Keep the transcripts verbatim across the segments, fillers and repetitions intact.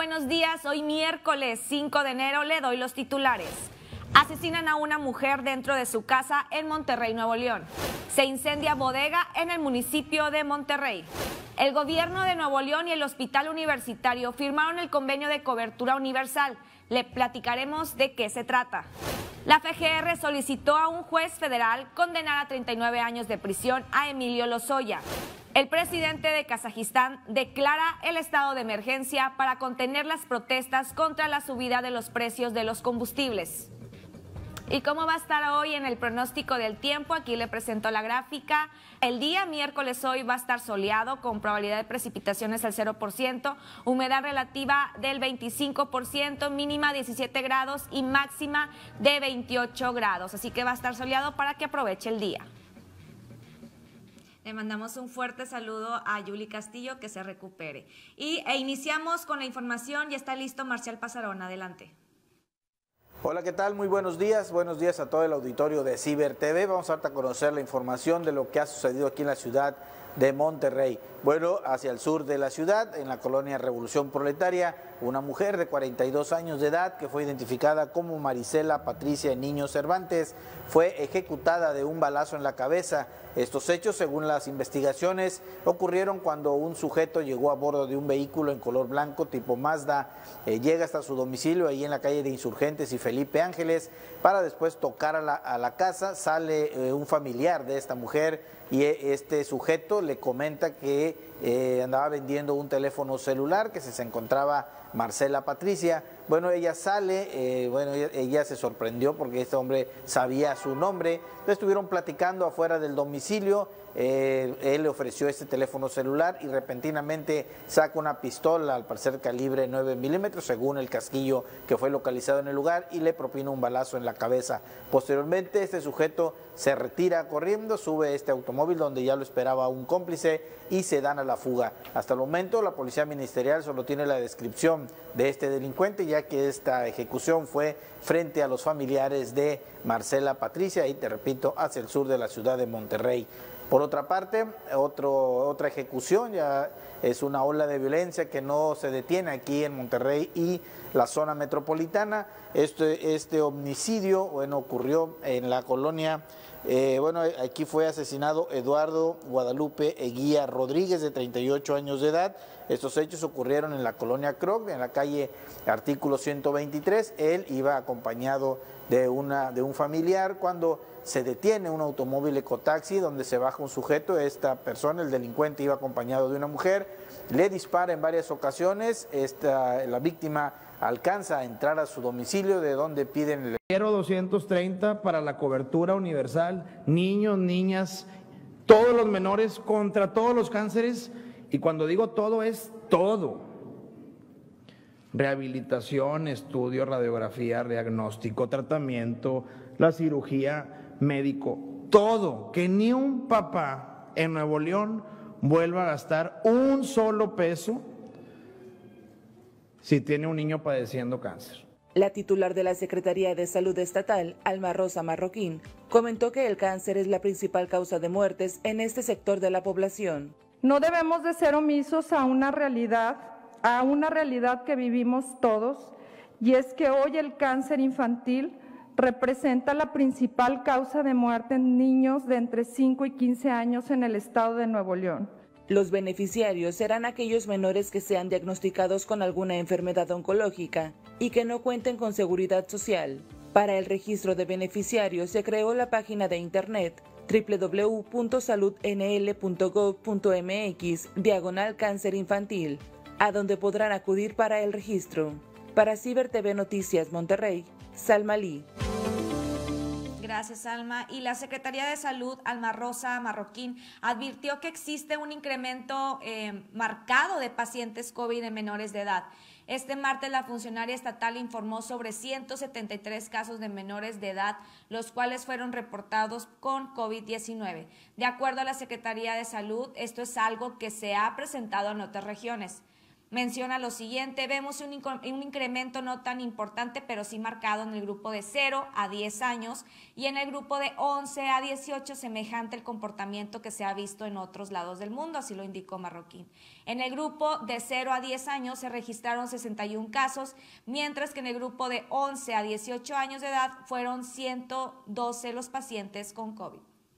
buenos días. Hoy miércoles cinco de enero le doy los titulares. Asesinan a una mujer dentro de su casa en Monterrey, Nuevo León. Se incendia bodega en el municipio de Monterrey. El gobierno de Nuevo León y el Hospital Universitario firmaron el convenio de cobertura universal. Le platicaremos de qué se trata. La F G R solicitó a un juez federal condenar a treinta y nueve años de prisión a Emilio Lozoya. El presidente de Kazajistán declara el estado de emergencia para contener las protestas contra la subida de los precios de los combustibles. ¿Y cómo va a estar hoy en el pronóstico del tiempo? Aquí le presento la gráfica. El día miércoles hoy va a estar soleado con probabilidad de precipitaciones al cero por ciento, humedad relativa del veinticinco por ciento, mínima diecisiete grados y máxima de veintiocho grados. Así que va a estar soleado para que aproveche el día. Le mandamos un fuerte saludo a Yuli Castillo, que se recupere. Y e iniciamos con la información. Ya está listo Marcial Pasarón. Adelante. Hola, ¿qué tal? Muy buenos días. Buenos días a todo el auditorio de Ciber T V. Vamos a darte a conocer la información de lo que ha sucedido aquí en la ciudad de Monterrey. Bueno, hacia el sur de la ciudad, en la colonia Revolución Proletaria, una mujer de cuarenta y dos años de edad que fue identificada como Marisela Patricia Niño Cervantes fue ejecutada de un balazo en la cabeza. Estos hechos, según las investigaciones, ocurrieron cuando un sujeto llegó a bordo de un vehículo en color blanco tipo Mazda, eh, llega hasta su domicilio ahí en la calle de Insurgentes y Felipe Ángeles, para después tocar a la, a la casa. Sale eh, un familiar de esta mujer y este sujeto le comenta que eh, andaba vendiendo un teléfono celular, que se encontraba Marcela Patricia. Bueno, ella sale, eh, bueno, ella, ella se sorprendió porque este hombre sabía su nombre. Estuvieron platicando afuera del domicilio. Eh, él le ofreció este teléfono celular y repentinamente saca una pistola, al parecer calibre nueve milímetros, según el casquillo que fue localizado en el lugar, y le propina un balazo en la cabeza. Posteriormente, este sujeto se retira corriendo, sube este automóvil donde ya lo esperaba un cómplice y se dan a la fuga. Hasta el momento, la policía ministerial solo tiene la descripción de este delincuente, ya que esta ejecución fue frente a los familiares de Marcela Patricia y, te repito, hacia el sur de la ciudad de Monterrey. Por otra parte, otro, otra ejecución, ya es una ola de violencia que no se detiene aquí en Monterrey y la zona metropolitana. Este, este homicidio, bueno, ocurrió en la colonia, eh, bueno, aquí fue asesinado Eduardo Guadalupe Eguía Rodríguez, de treinta y ocho años de edad. Estos hechos ocurrieron en la colonia Croc, en la calle Artículo ciento veintitrés. Él iba acompañado de, una, de un familiar cuando se detiene un automóvil ecotaxi donde se baja un sujeto. Esta persona, el delincuente, iba acompañado de una mujer, le dispara en varias ocasiones. Esta, la víctima alcanza a entrar a su domicilio, de donde piden el Quiero doscientos treinta para la cobertura universal, niños, niñas, todos los menores, contra todos los cánceres. Y cuando digo todo, es todo: rehabilitación, estudio, radiografía, diagnóstico, tratamiento, la cirugía, médico, todo. Que ni un papá en Nuevo León vuelva a gastar un solo peso si tiene un niño padeciendo cáncer. La titular de la Secretaría de Salud Estatal, Alma Rosa Marroquín, comentó que el cáncer es la principal causa de muertes en este sector de la población. No debemos de ser omisos a una realidad, a una realidad que vivimos todos, y es que hoy el cáncer infantil representa la principal causa de muerte en niños de entre cinco y quince años en el estado de Nuevo León. Los beneficiarios serán aquellos menores que sean diagnosticados con alguna enfermedad oncológica y que no cuenten con seguridad social. Para el registro de beneficiarios se creó la página de internet doble u doble u doble u punto salud n l punto gov punto m x diagonal cáncer infantil, a donde podrán acudir para el registro. Para Ciber T V Noticias Monterrey, Salma Lee. Gracias, Alma. Y la Secretaría de Salud, Alma Rosa Marroquín, advirtió que existe un incremento eh, marcado de pacientes COVID en menores de edad. Este martes la funcionaria estatal informó sobre ciento setenta y tres casos de menores de edad, los cuales fueron reportados con COVID diecinueve. De acuerdo a la Secretaría de Salud, esto es algo que se ha presentado en otras regiones. menciona lo siguiente: vemos un, un incremento no tan importante, pero sí marcado en el grupo de cero a diez años y en el grupo de once a dieciocho, semejante al comportamiento que se ha visto en otros lados del mundo, así lo indicó Marroquín. En el grupo de cero a diez años se registraron sesenta y un casos, mientras que en el grupo de once a dieciocho años de edad fueron ciento doce los pacientes con COVID.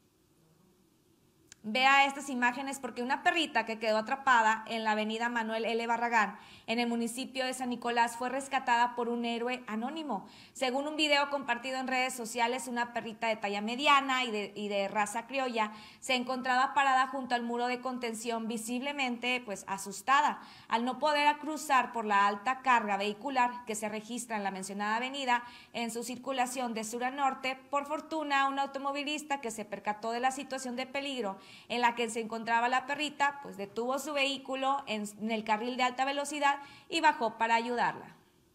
Vea estas imágenes porque una perrita que quedó atrapada en la avenida Manuel L. Barragán, en el municipio de San Nicolás, fue rescatada por un héroe anónimo. Según un video compartido en redes sociales, una perrita de talla mediana y de, y de raza criolla se encontraba parada junto al muro de contención, visiblemente pues asustada. Al no poder cruzar por la alta carga vehicular que se registra en la mencionada avenida en su circulación de sur a norte, por fortuna un automovilista que se percató de la situación de peligro en la que se encontraba la perrita, pues detuvo su vehículo en, en el carril de alta velocidad y bajó para ayudarla.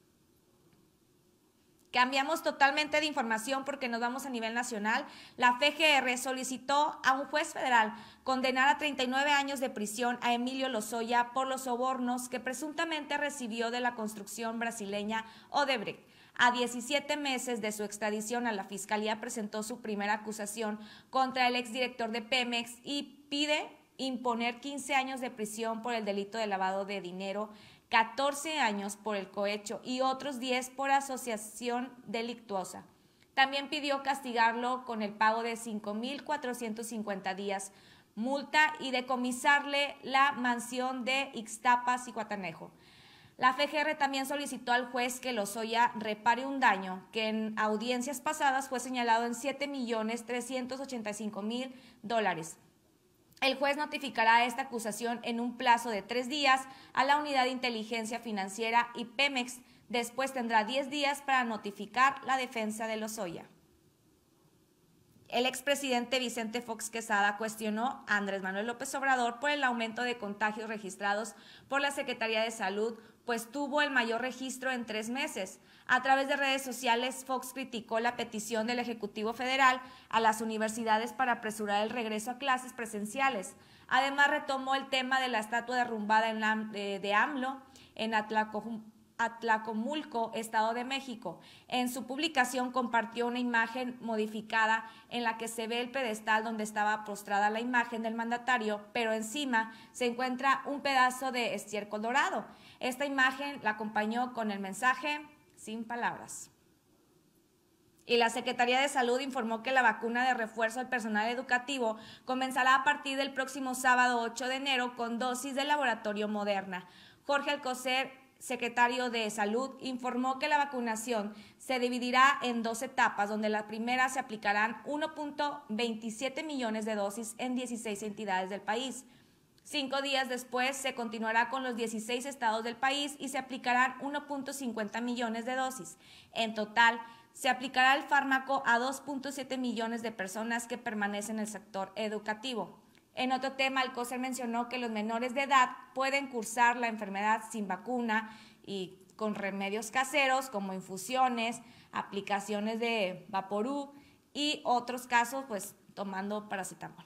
Cambiamos totalmente de información porque nos vamos a nivel nacional. La F G R solicitó a un juez federal condenar a treinta y nueve años de prisión a Emilio Lozoya por los sobornos que presuntamente recibió de la construcción brasileña Odebrecht. A diecisiete meses de su extradición, a la Fiscalía presentó su primera acusación contra el exdirector de Pemex y pide imponer quince años de prisión por el delito de lavado de dinero, catorce años por el cohecho y otros diez por asociación delictuosa. También pidió castigarlo con el pago de cinco mil cuatrocientos cincuenta días, multa y decomisarle la mansión de Ixtapas y Guatanejo. La F G R también solicitó al juez que Lozoya repare un daño que en audiencias pasadas fue señalado en siete millones trescientos ochenta y cinco mil dólares. El juez notificará esta acusación en un plazo de tres días a la Unidad de Inteligencia Financiera y Pemex. Después tendrá diez días para notificar la defensa de Lozoya. El expresidente Vicente Fox Quesada cuestionó a Andrés Manuel López Obrador por el aumento de contagios registrados por la Secretaría de Salud, pues tuvo el mayor registro en tres meses. A través de redes sociales, Fox criticó la petición del Ejecutivo Federal a las universidades para apresurar el regreso a clases presenciales. Además, retomó el tema de la estatua derrumbada en la, de, de AMLO en Atlacomulco, Atlacomulco, Estado de México. En su publicación compartió una imagen modificada en la que se ve el pedestal donde estaba postrada la imagen del mandatario, pero encima se encuentra un pedazo de estiércol dorado. Esta imagen la acompañó con el mensaje "sin palabras". Y la Secretaría de Salud informó que la vacuna de refuerzo al personal educativo comenzará a partir del próximo sábado ocho de enero con dosis del laboratorio Moderna. Jorge Alcocer, secretario de Salud, informó que la vacunación se dividirá en dos etapas, donde la primera se aplicarán uno punto veintisiete millones de dosis en dieciséis entidades del país. Cinco días después se continuará con los dieciséis estados del país y se aplicarán uno punto cincuenta millones de dosis. En total, se aplicará el fármaco a dos punto siete millones de personas que permanecen en el sector educativo. En otro tema, Alcocer mencionó que los menores de edad pueden cursar la enfermedad sin vacuna y con remedios caseros como infusiones, aplicaciones de Vaporú y otros casos, pues tomando paracetamol.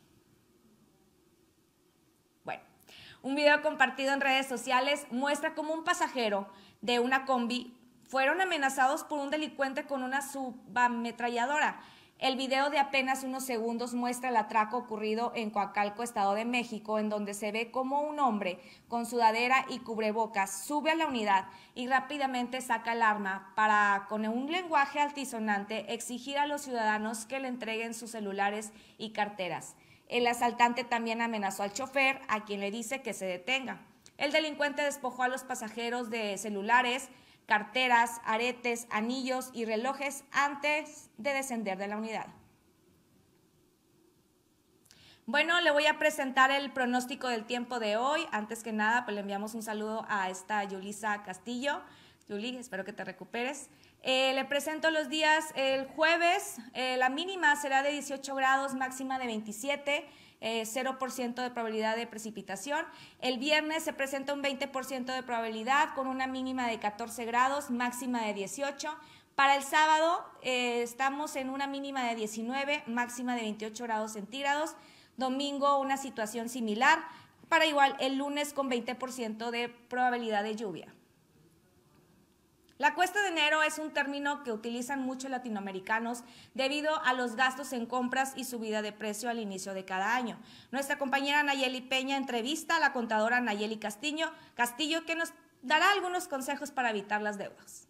Bueno, un video compartido en redes sociales muestra cómo un pasajero de una combi fueron amenazados por un delincuente con una subametralladora. El video de apenas unos segundos muestra el atraco ocurrido en Coacalco, Estado de México, en donde se ve cómo un hombre con sudadera y cubrebocas sube a la unidad y rápidamente saca el arma para, con un lenguaje altisonante, exigir a los ciudadanos que le entreguen sus celulares y carteras. El asaltante también amenazó al chofer, a quien le dice que se detenga. El delincuente despojó a los pasajeros de celulares, carteras, aretes, anillos y relojes antes de descender de la unidad. Bueno, le voy a presentar el pronóstico del tiempo de hoy. Antes que nada, pues le enviamos un saludo a esta Yulisa Castillo. Yuli, espero que te recuperes. Eh, le presento los días. El jueves, eh, la mínima será de dieciocho grados, máxima de veintisiete. Eh, cero por ciento de probabilidad de precipitación. El viernes se presenta un veinte por ciento de probabilidad con una mínima de catorce grados, máxima de dieciocho. Para el sábado eh, estamos en una mínima de diecinueve, máxima de veintiocho grados centígrados. Domingo una situación similar. para igual el lunes con veinte por ciento de probabilidad de lluvia. La cuesta de enero es un término que utilizan muchos latinoamericanos debido a los gastos en compras y subida de precio al inicio de cada año. Nuestra compañera Nayeli Peña entrevista a la contadora Nayeli Castillo, Castillo, que nos dará algunos consejos para evitar las deudas.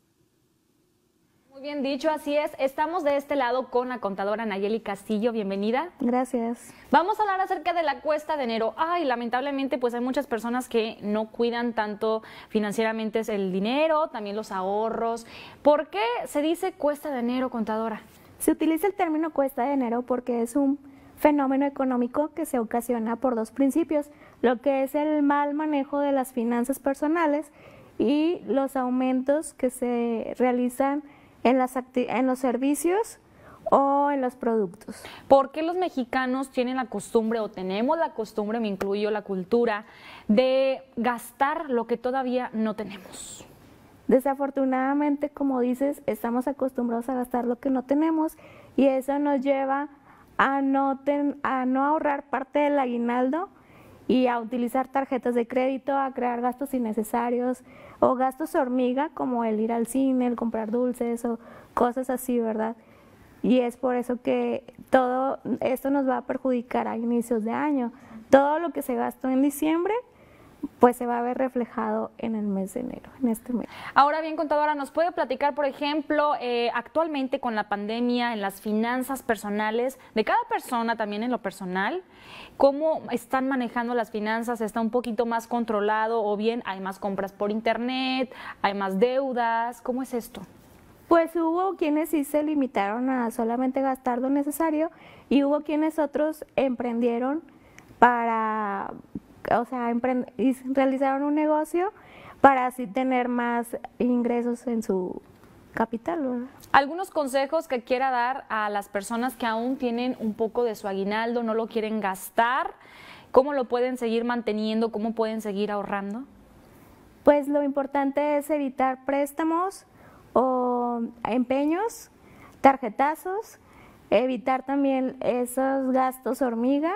Muy bien dicho, así es. Estamos de este lado con la contadora Nayeli Castillo. Bienvenida. Gracias. Vamos a hablar acerca de la cuesta de enero. Ay, lamentablemente, pues hay muchas personas que no cuidan tanto financieramente el dinero, también los ahorros. ¿Por qué se dice cuesta de enero, contadora? Se utiliza el término cuesta de enero porque es un fenómeno económico que se ocasiona por dos principios, lo que es el mal manejo de las finanzas personales y los aumentos que se realizan en, las en los servicios o en los productos. ¿Por qué los mexicanos tienen la costumbre o tenemos la costumbre, me incluyo la cultura, de gastar lo que todavía no tenemos? Desafortunadamente, como dices, estamos acostumbrados a gastar lo que no tenemos y eso nos lleva a no, ten, a no ahorrar parte del aguinaldo y a utilizar tarjetas de crédito, a crear gastos innecesarios o gastos hormiga como el ir al cine, el comprar dulces o cosas así, ¿verdad? Y es por eso que todo esto nos va a perjudicar a inicios de año. Todo lo que se gastó en diciembre pues se va a ver reflejado en el mes de enero, en este mes. Ahora bien, contadora, ¿nos puede platicar, por ejemplo, eh, actualmente con la pandemia, en las finanzas personales, de cada persona, también en lo personal, cómo están manejando las finanzas? ¿Está un poquito más controlado o bien hay más compras por internet, hay más deudas? ¿Cómo es esto? Pues hubo quienes sí se limitaron a solamente gastar lo necesario y hubo quienes otros emprendieron para... o sea, realizaron un negocio para así tener más ingresos en su capital, ¿verdad? ¿Algunos consejos que quiera dar a las personas que aún tienen un poco de su aguinaldo, no lo quieren gastar? ¿Cómo lo pueden seguir manteniendo? ¿Cómo pueden seguir ahorrando? Pues lo importante es evitar préstamos o empeños, tarjetazos, evitar también esos gastos hormiga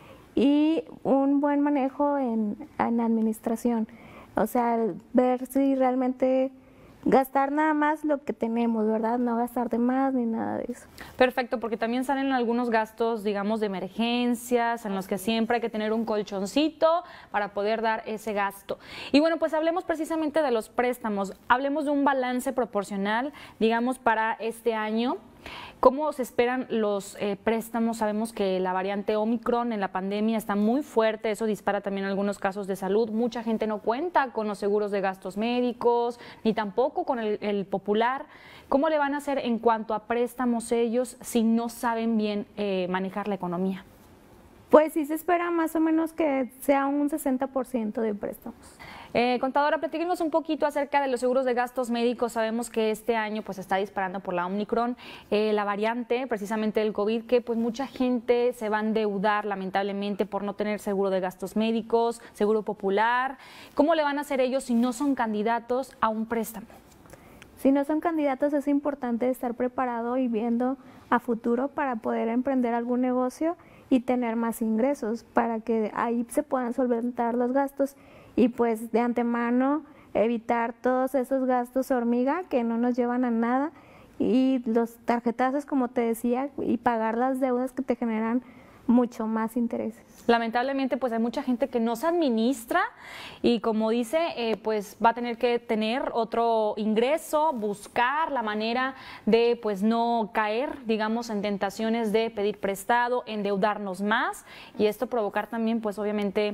y un buen manejo en, en administración, o sea, ver si realmente gastar nada más lo que tenemos, ¿verdad? No gastar de más ni nada de eso. Perfecto, porque también salen algunos gastos, digamos, de emergencias, en los que siempre hay que tener un colchoncito para poder dar ese gasto. Y bueno, pues hablemos precisamente de los préstamos, hablemos de un balance proporcional, digamos, para este año. ¿Cómo se esperan los eh, préstamos? Sabemos que la variante Omicron en la pandemia está muy fuerte, eso dispara también algunos casos de salud. Mucha gente no cuenta con los seguros de gastos médicos, ni tampoco con el, el popular. ¿Cómo le van a hacer en cuanto a préstamos ellos si no saben bien eh, manejar la economía? Pues sí se espera más o menos que sea un sesenta por ciento de préstamos. Eh, contadora, platíquenos un poquito acerca de los seguros de gastos médicos. Sabemos que este año pues está disparando por la Omicron, eh, la variante precisamente del COVID, que pues mucha gente se va a endeudar lamentablemente por no tener seguro de gastos médicos, seguro popular. ¿Cómo le van a hacer ellos si no son candidatos a un préstamo? Si no son candidatos es importante estar preparado y viendo a futuro para poder emprender algún negocio y tener más ingresos para que ahí se puedan solventar los gastos y pues de antemano evitar todos esos gastos hormiga que no nos llevan a nada y los tarjetazos, como te decía, y pagar las deudas que te generan mucho más intereses. Lamentablemente pues hay mucha gente que no se administra y como dice eh, pues va a tener que tener otro ingreso, buscar la manera de pues no caer digamos en tentaciones de pedir prestado, endeudarnos más y esto provocar también pues obviamente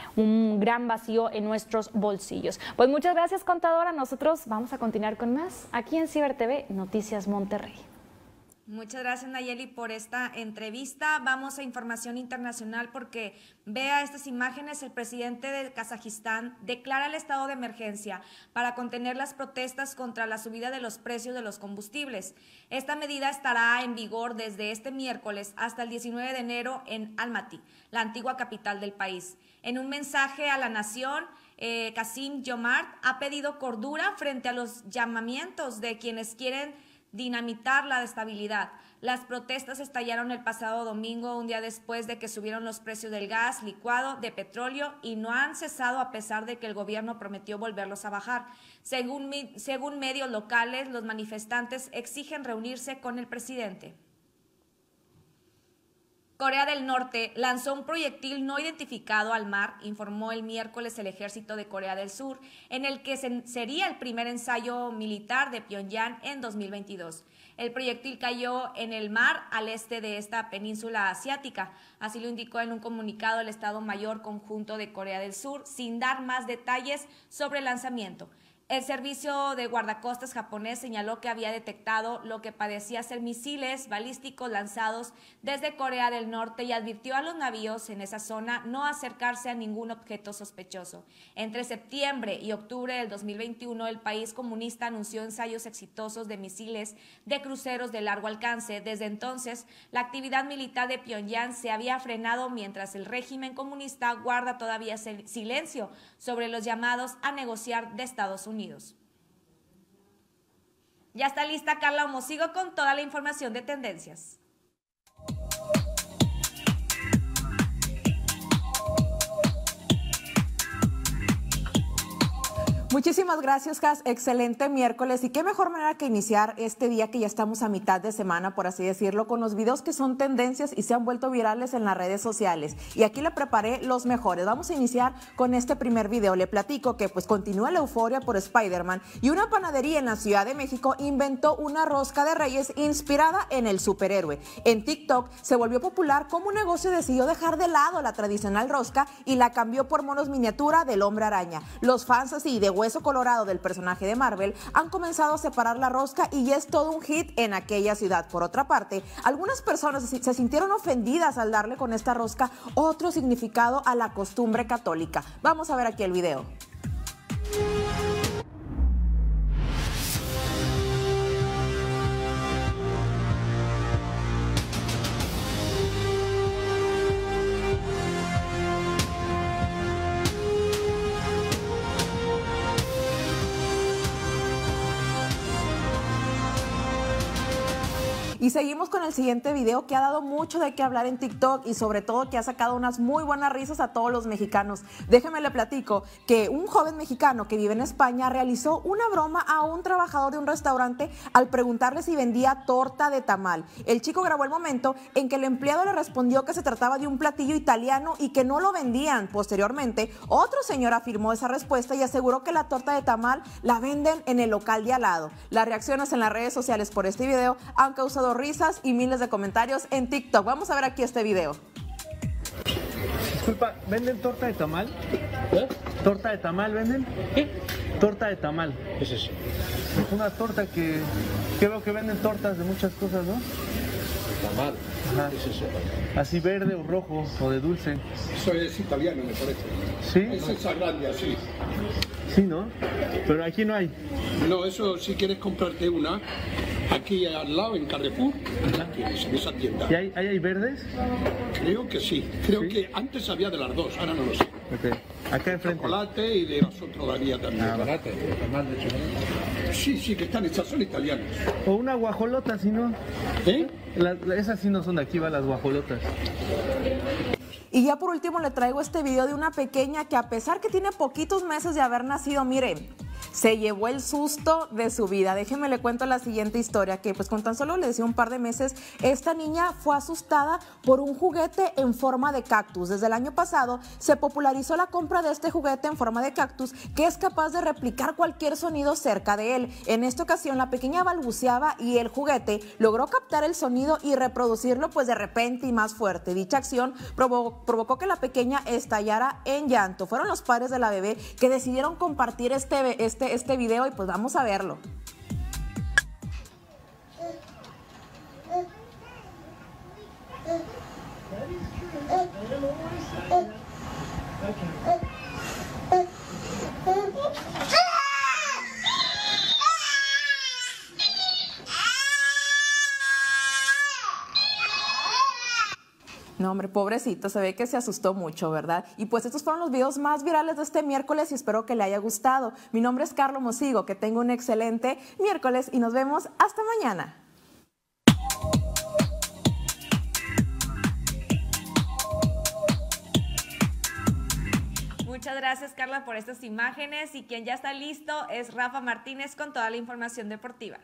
un gran vacío en nuestros bolsillos. Pues muchas gracias, contadora, nosotros vamos a continuar con más aquí en Ciber T V Noticias Monterrey. Muchas gracias, Nayeli, por esta entrevista. Vamos a información internacional porque vea estas imágenes. El presidente de Kazajistán declara el estado de emergencia para contener las protestas contra la subida de los precios de los combustibles. Esta medida estará en vigor desde este miércoles hasta el diecinueve de enero en Almaty, la antigua capital del país. En un mensaje a la nación, eh, Kasim Jomart ha pedido cordura frente a los llamamientos de quienes quieren dinamitar la estabilidad. Las protestas estallaron el pasado domingo, un día después de que subieron los precios del gas licuado, de petróleo, y no han cesado a pesar de que el gobierno prometió volverlos a bajar. Según, según medios locales, los manifestantes exigen reunirse con el presidente. Corea del Norte lanzó un proyectil no identificado al mar, informó el miércoles el ejército de Corea del Sur, en el que se, sería el primer ensayo militar de Pyongyang en dos mil veintidós. El proyectil cayó en el mar al este de esta península asiática, así lo indicó en un comunicado el Estado Mayor Conjunto de Corea del Sur, sin dar más detalles sobre el lanzamiento. El servicio de guardacostas japonés señaló que había detectado lo que parecía ser misiles balísticos lanzados desde Corea del Norte y advirtió a los navíos en esa zona no acercarse a ningún objeto sospechoso. Entre septiembre y octubre del dos mil veintiuno, el país comunista anunció ensayos exitosos de misiles de cruceros de largo alcance. Desde entonces, la actividad militar de Pyongyang se había frenado mientras el régimen comunista guarda todavía silencio sobre los llamados a negociar de Estados Unidos. Unidos. Ya está lista Carla Homosigo con toda la información de tendencias. Muchísimas gracias, Cas. Excelente miércoles y qué mejor manera que iniciar este día que ya estamos a mitad de semana, por así decirlo, con los videos que son tendencias y se han vuelto virales en las redes sociales. Y aquí le preparé los mejores. Vamos a iniciar con este primer video. Le platico que pues continúa la euforia por Spider-Man y una panadería en la Ciudad de México inventó una rosca de Reyes inspirada en el superhéroe. En TikTok se volvió popular cómo un negocio decidió dejar de lado la tradicional rosca y la cambió por monos miniatura del Hombre Araña. Los fans así de hueso colorado del personaje de Marvel han comenzado a separar la rosca y ya es todo un hit en aquella ciudad. Por otra parte, algunas personas se sintieron ofendidas al darle con esta rosca otro significado a la costumbre católica. Vamos a ver aquí el video. Y seguimos con el siguiente video que ha dado mucho de qué hablar en TikTok y sobre todo que ha sacado unas muy buenas risas a todos los mexicanos. Déjeme le platico que un joven mexicano que vive en España realizó una broma a un trabajador de un restaurante al preguntarle si vendía torta de tamal. El chico grabó el momento en que el empleado le respondió que se trataba de un platillo italiano y que no lo vendían. Posteriormente, otro señor afirmó esa respuesta y aseguró que la torta de tamal la venden en el local de al lado. Las reacciones en las redes sociales por este video han causado risas y miles de comentarios en TikTok. Vamos a ver aquí este video. Disculpa, ¿venden torta de tamal? ¿Eh? ¿Torta de tamal venden? ¿Qué? Torta de tamal. ¿Qué es eso? Una torta que creo que venden tortas de muchas cosas, ¿no? Tamal. Ajá. ¿Qué es eso? Así verde o rojo o de dulce. Eso es italiano, me parece. ¿Sí? Eso es Sagrandia, sí. Sí, ¿no? Pero aquí no hay. No, eso si quieres comprarte una, aquí al lado en Carrefour, la tienes en esa tienda. ¿Y hay, hay, hay verdes? Creo que sí. Creo ¿Sí? que antes había de las dos, ahora no lo sé. Ok. Acá enfrente. Chocolate y de las otras daría también. Chocolate, tamal de chocolate. Sí, sí, que están hechas, son italianas. O una guajolota, si no. ¿Eh? La, la, esas sí no son de aquí, va las guajolotas. Y ya por último le traigo este video de una pequeña que a pesar que tiene poquitos meses de haber nacido, miren, se llevó el susto de su vida. Déjenme le cuento la siguiente historia, que pues con tan solo le decía un par de meses, esta niña fue asustada por un juguete en forma de cactus. Desde el año pasado se popularizó la compra de este juguete en forma de cactus que es capaz de replicar cualquier sonido cerca de él. En esta ocasión la pequeña balbuceaba y el juguete logró captar el sonido y reproducirlo pues de repente y más fuerte. Dicha acción provocó, provocó que la pequeña estallara en llanto. Fueron los padres de la bebé que decidieron compartir este, este este video y pues vamos a verlo. No, hombre, pobrecito, se ve que se asustó mucho, ¿verdad? Y pues estos fueron los videos más virales de este miércoles y espero que le haya gustado. Mi nombre es Carlos Mosigo, que tenga un excelente miércoles y nos vemos hasta mañana. Muchas gracias, Carla, por estas imágenes, y quien ya está listo es Rafa Martínez con toda la información deportiva.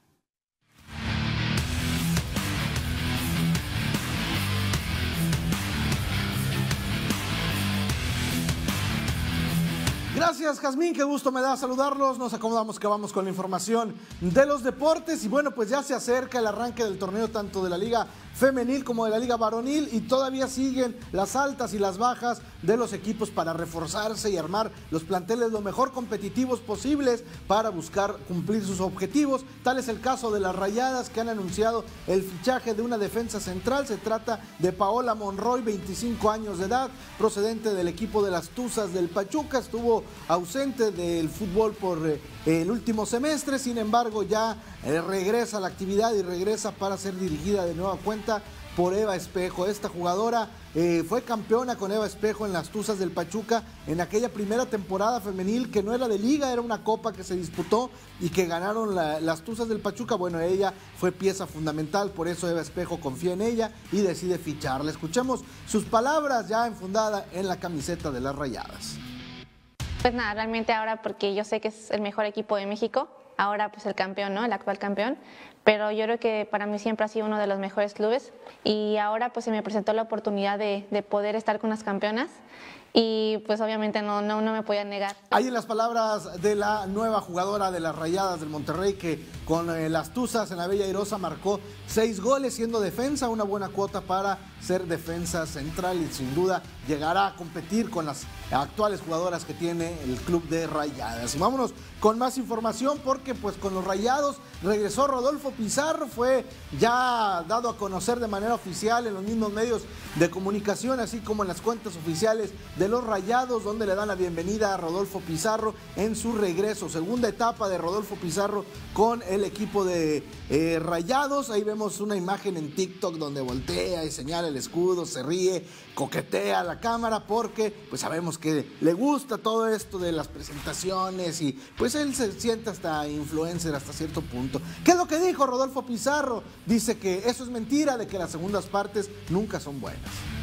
Gracias, Jazmín, qué gusto me da saludarlos. Nos acomodamos que vamos con la información de los deportes y bueno, pues ya se acerca el arranque del torneo tanto de la Liga Femenil como de la Liga Varonil y todavía siguen las altas y las bajas de los equipos para reforzarse y armar los planteles lo mejor competitivos posibles para buscar cumplir sus objetivos. Tal es el caso de las Rayadas, que han anunciado el fichaje de una defensa central. Se trata de Paola Monroy, veinticinco años de edad, procedente del equipo de las Tuzas del Pachuca. Estuvo ausente del fútbol por eh, el último semestre, sin embargo ya eh, regresa a la actividad y regresa para ser dirigida de nueva cuenta por Eva Espejo. Esta jugadora eh, fue campeona con Eva Espejo en las Tuzas del Pachuca en aquella primera temporada femenil que no era de liga, era una copa que se disputó y que ganaron la, las Tuzas del Pachuca. Bueno, ella fue pieza fundamental, por eso Eva Espejo confía en ella y decide ficharla. Escuchemos sus palabras ya enfundada en la camiseta de las Rayadas. Pues nada, realmente ahora porque yo sé que es el mejor equipo de México, ahora pues el campeón, ¿no? El actual campeón, pero yo creo que para mí siempre ha sido uno de los mejores clubes y ahora pues se me presentó la oportunidad de, de poder estar con las campeonas y pues obviamente no, no, no me podía negar. Ahí en las palabras de la nueva jugadora de las Rayadas del Monterrey, que con eh, las Tuzas en la Bella Airosa marcó seis goles siendo defensa, una buena cuota para ser defensa central y sin duda llegará a competir con las actuales jugadoras que tiene el club de Rayadas. Y vámonos con más información porque pues con los Rayados regresó Rodolfo Pizarro, fue ya dado a conocer de manera oficial en los mismos medios de comunicación, así como en las cuentas oficiales de los Rayados, donde le dan la bienvenida a Rodolfo Pizarro en su regreso, segunda etapa de Rodolfo Pizarro con el equipo de eh, Rayados. Ahí vemos una imagen en TikTok donde voltea y señala el escudo, se ríe, coquetea a la cámara porque pues sabemos que le gusta todo esto de las presentaciones y pues él se siente hasta influencer hasta cierto punto. ¿Qué es lo que dijo Rodolfo Pizarro? Dice que eso es mentira, de que las segundas partes nunca son buenas.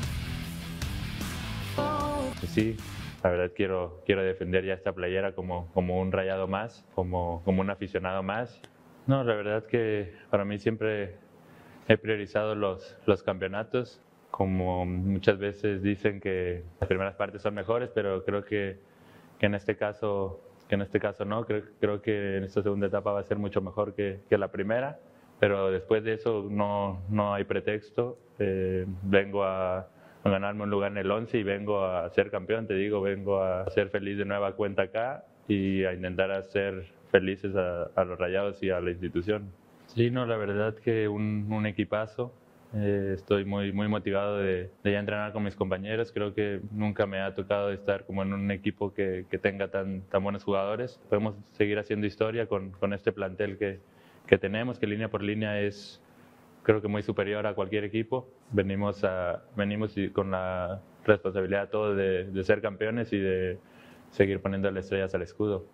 Sí, la verdad quiero, quiero defender ya esta playera como, como un rayado más, como, como un aficionado más. No, la verdad que para mí siempre he priorizado los, los campeonatos. Como muchas veces dicen que las primeras partes son mejores, pero creo que, que en este caso, que en este caso no. Creo, creo que en esta segunda etapa va a ser mucho mejor que, que la primera, pero después de eso no, no hay pretexto. Eh, vengo a, a ganarme un lugar en el once y vengo a ser campeón, te digo, vengo a ser feliz de nueva cuenta acá y a intentar hacer felices a, a los Rayados y a la institución. Sí, no, la verdad que un, un equipazo. Eh, estoy muy, muy motivado de, de ya entrenar con mis compañeros. Creo que nunca me ha tocado estar como en un equipo que, que tenga tan, tan buenos jugadores. Podemos seguir haciendo historia con, con este plantel que, que tenemos, que línea por línea es, creo que muy superior a cualquier equipo. Venimos, a, venimos con la responsabilidad todo de, de ser campeones y de seguir poniéndole estrellas al escudo.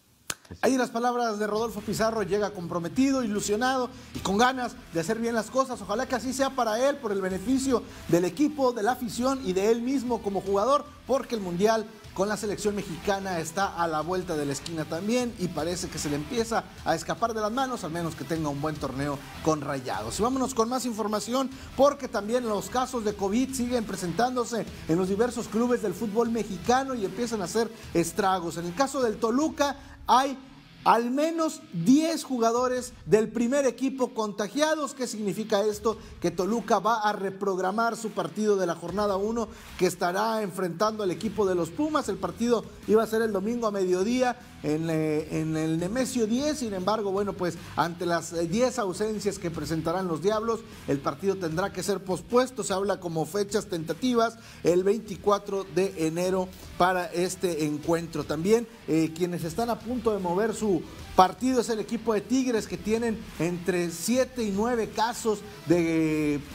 Ahí las palabras de Rodolfo Pizarro, llega comprometido, ilusionado y con ganas de hacer bien las cosas. Ojalá que así sea para él, por el beneficio del equipo, de la afición y de él mismo como jugador, porque el Mundial con la selección mexicana está a la vuelta de la esquina también y parece que se le empieza a escapar de las manos, al menos que tenga un buen torneo con Rayados. Y vámonos con más información porque también los casos de COVID siguen presentándose en los diversos clubes del fútbol mexicano y empiezan a hacer estragos. En el caso del Toluca, hay al menos diez jugadores del primer equipo contagiados. ¿Qué significa esto? Que Toluca va a reprogramar su partido de la jornada uno, que estará enfrentando al equipo de los Pumas. El partido iba a ser el domingo a mediodía en, eh, en el Nemesio diez. Sin embargo, bueno, pues ante las diez ausencias que presentarán los Diablos, el partido tendrá que ser pospuesto. Se habla como fechas tentativas el veinticuatro de enero para este encuentro. También eh, quienes están a punto de mover su partido es el equipo de Tigres, que tienen entre siete y nueve casos de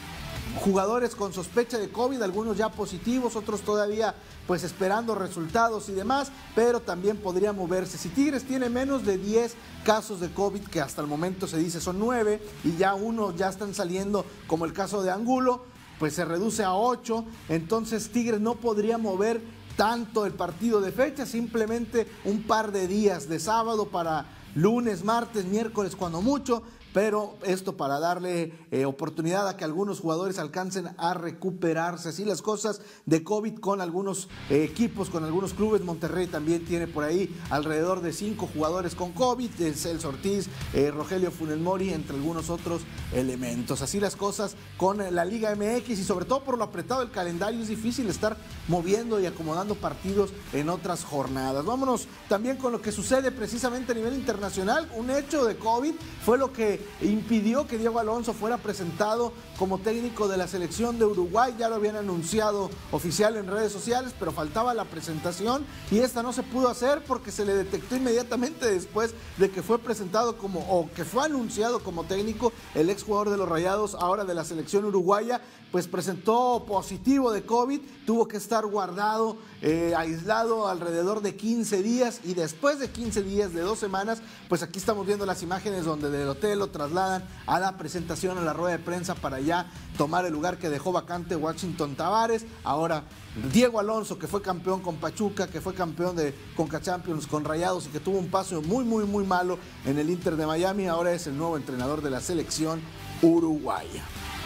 jugadores con sospecha de COVID, algunos ya positivos, otros todavía pues esperando resultados y demás, pero también podría moverse. Si Tigres tiene menos de diez casos de COVID, que hasta el momento se dice son nueve, y ya unos ya están saliendo, como el caso de Angulo, pues se reduce a ocho, entonces Tigres no podría mover tanto el partido de fecha, simplemente un par de días de sábado para lunes, martes, miércoles cuando mucho, pero esto para darle eh, oportunidad a que algunos jugadores alcancen a recuperarse. Así las cosas de COVID con algunos eh, equipos, con algunos clubes. Monterrey también tiene por ahí alrededor de cinco jugadores con COVID, eh, Celso Ortiz, eh, Rogelio Funes Mori, entre algunos otros elementos. Así las cosas con la Liga M X, y sobre todo por lo apretado del calendario es difícil estar moviendo y acomodando partidos en otras jornadas. Vámonos también con lo que sucede precisamente a nivel internacional. Un hecho de COVID fue lo que impidió que Diego Alonso fuera presentado como técnico de la selección de Uruguay. Ya lo habían anunciado oficial en redes sociales, pero faltaba la presentación y esta no se pudo hacer porque se le detectó inmediatamente después de que fue presentado como, o que fue anunciado como técnico, el exjugador de los Rayados, ahora de la selección uruguaya, pues presentó positivo de COVID, tuvo que estar guardado, eh, aislado alrededor de quince días, y después de quince días, de dos semanas, pues aquí estamos viendo las imágenes donde del hotel lo trasladan a la presentación, a la rueda de prensa, para ya tomar el lugar que dejó vacante Washington Tavares. Ahora Diego Alonso, que fue campeón con Pachuca, que fue campeón de Conca Champions con Rayados y que tuvo un paso muy muy muy malo en el Inter de Miami, ahora es el nuevo entrenador de la selección uruguaya.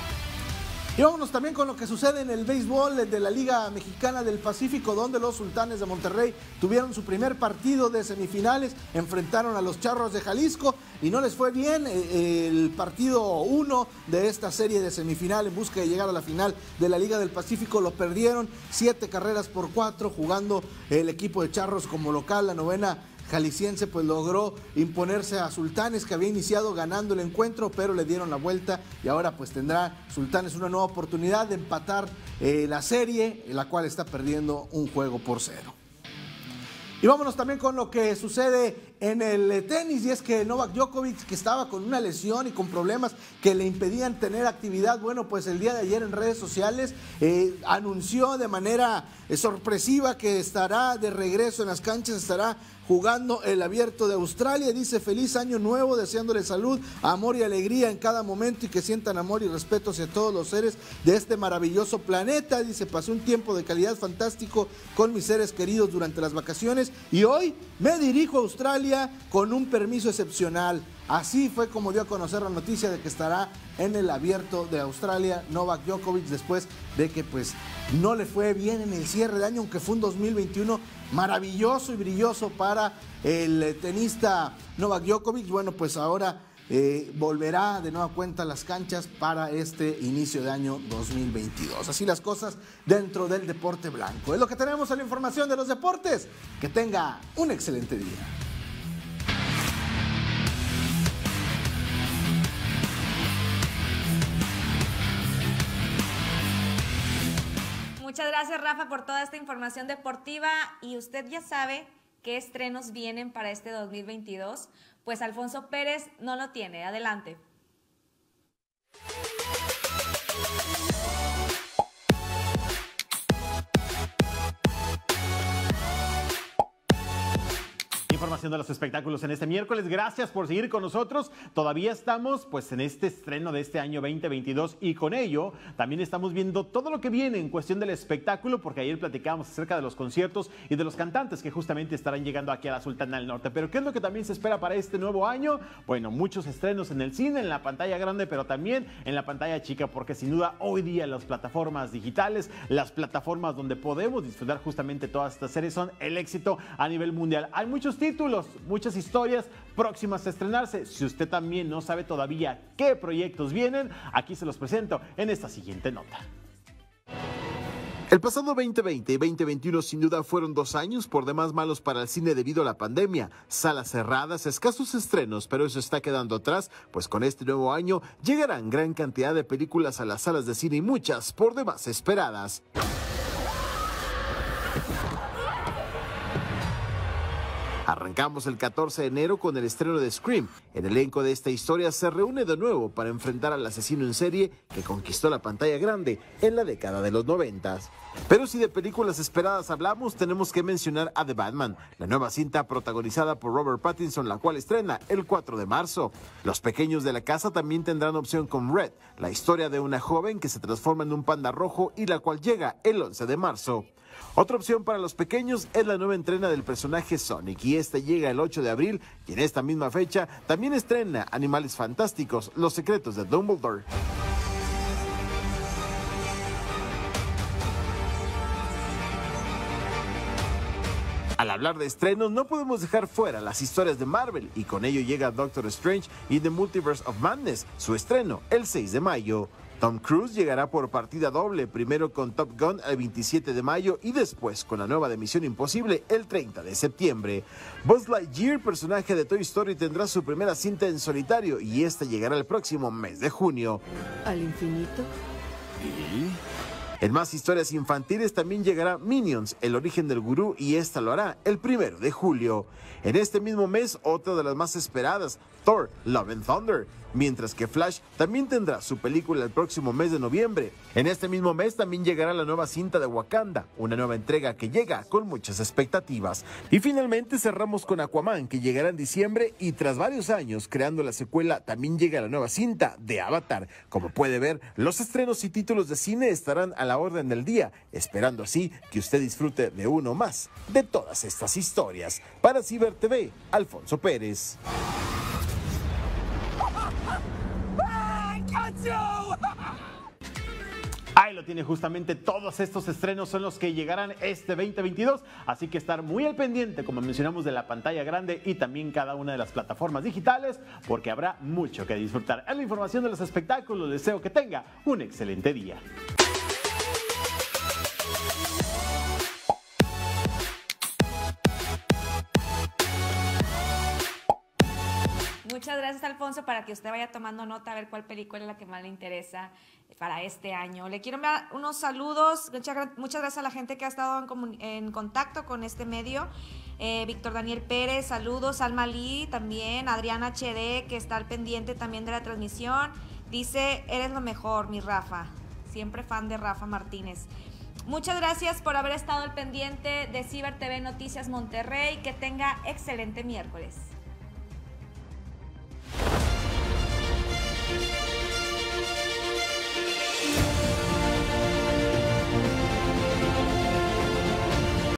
Y vámonos también con lo que sucede en el béisbol de la Liga Mexicana del Pacífico, donde los Sultanes de Monterrey tuvieron su primer partido de semifinales, enfrentaron a los Charros de Jalisco y no les fue bien. El partido uno de esta serie de semifinal en busca de llegar a la final de la Liga del Pacífico lo perdieron siete carreras por cuatro, jugando el equipo de Charros como local. La novena jalisciense pues logró imponerse a Sultanes, que había iniciado ganando el encuentro, pero le dieron la vuelta y ahora pues tendrá Sultanes una nueva oportunidad de empatar eh, la serie, en la cual está perdiendo un juego por cero. Y vámonos también con lo que sucede en el tenis, y es que Novak Djokovic, que estaba con una lesión y con problemas que le impedían tener actividad, bueno, pues el día de ayer en redes sociales eh, anunció de manera eh, sorpresiva que estará de regreso en las canchas, estará jugando el Abierto de Australia. Dice: feliz año nuevo, deseándole salud, amor y alegría en cada momento, y que sientan amor y respeto hacia todos los seres de este maravilloso planeta. Dice: pasé un tiempo de calidad fantástico con mis seres queridos durante las vacaciones y hoy me dirijo a Australia con un permiso excepcional. Así fue como dio a conocer la noticia de que estará en el Abierto de Australia Novak Djokovic, después de que pues no le fue bien en el cierre de año, aunque fue un dos mil veintiuno maravilloso y brilloso para el tenista Novak Djokovic. Bueno, pues ahora eh, volverá de nueva cuenta a las canchas para este inicio de año dos mil veintidós. Así las cosas dentro del deporte blanco. Es lo que tenemos en la información de los deportes. Que tenga un excelente día. Muchas gracias, Rafa, por toda esta información deportiva. Y usted ya sabe qué estrenos vienen para este dos mil veintidós. Pues Alfonso Pérez no lo tiene. Adelante. Información de los espectáculos en este miércoles. Gracias por seguir con nosotros. Todavía estamos pues en este estreno de este año veinte veintidós, y con ello también estamos viendo todo lo que viene en cuestión del espectáculo, porque ayer platicábamos acerca de los conciertos y de los cantantes que justamente estarán llegando aquí a la Sultana del Norte. Pero ¿qué es lo que también se espera para este nuevo año? Bueno, muchos estrenos en el cine, en la pantalla grande, pero también en la pantalla chica, porque sin duda hoy día las plataformas digitales, las plataformas donde podemos disfrutar justamente todas estas series son el éxito a nivel mundial. Hay muchos títulos, muchas historias próximas a estrenarse. Si usted también no sabe todavía qué proyectos vienen, aquí se los presento en esta siguiente nota. El pasado veinte veinte y veinte veintiuno sin duda fueron dos años por demás malos para el cine debido a la pandemia. Salas cerradas, escasos estrenos, pero eso está quedando atrás, pues con este nuevo año llegarán gran cantidad de películas a las salas de cine y muchas por demás esperadas. Arrancamos el catorce de enero con el estreno de Scream. El elenco de esta historia se reúne de nuevo para enfrentar al asesino en serie que conquistó la pantalla grande en la década de los noventas. Pero si de películas esperadas hablamos, tenemos que mencionar a The Batman, la nueva cinta protagonizada por Robert Pattinson, la cual estrena el cuatro de marzo. Los pequeños de la casa también tendrán opción con Red, la historia de una joven que se transforma en un panda rojo y la cual llega el once de marzo. Otra opción para los pequeños es la nueva entrega del personaje Sonic, y este llega el ocho de abril, y en esta misma fecha también estrena Animales Fantásticos, Los Secretos de Dumbledore. Al hablar de estrenos, no podemos dejar fuera las historias de Marvel, y con ello llega Doctor Strange y The Multiverse of Madness, su estreno el seis de mayo. Tom Cruise llegará por partida doble, primero con Top Gun el veintisiete de mayo y después con la nueva de Misión Imposible el treinta de septiembre. Buzz Lightyear, personaje de Toy Story, tendrá su primera cinta en solitario y esta llegará el próximo mes de junio. ¿Al infinito? ¿Y? En más historias infantiles también llegará Minions, el origen del gurú, y esta lo hará el primero de julio. En este mismo mes, otra de las más esperadas, Thor, Love and Thunder, mientras que Flash también tendrá su película el próximo mes de noviembre. En este mismo mes también llegará la nueva cinta de Wakanda, una nueva entrega que llega con muchas expectativas. Y finalmente cerramos con Aquaman, que llegará en diciembre, y tras varios años creando la secuela, también llega la nueva cinta de Avatar. Como puede ver, los estrenos y títulos de cine estarán a la orden del día, esperando así que usted disfrute de uno más de todas estas historias. Para Ciber T V, Alfonso Pérez. Ahí lo tiene, justamente todos estos estrenos son los que llegarán este veinte veintidós, así que estar muy al pendiente, como mencionamos, de la pantalla grande y también cada una de las plataformas digitales, porque habrá mucho que disfrutar. En la información de los espectáculos, deseo que tenga un excelente día. Muchas gracias, Alfonso, para que usted vaya tomando nota a ver cuál película es la que más le interesa para este año. Le quiero enviar unos saludos, muchas, muchas gracias a la gente que ha estado en, en contacto con este medio. Eh, Víctor Daniel Pérez, saludos. Alma Lee también, Adriana H D, que está al pendiente también de la transmisión. Dice, eres lo mejor, mi Rafa. Siempre fan de Rafa Martínez. Muchas gracias por haber estado al pendiente de Ciber T V Noticias Monterrey. Que tenga excelente miércoles.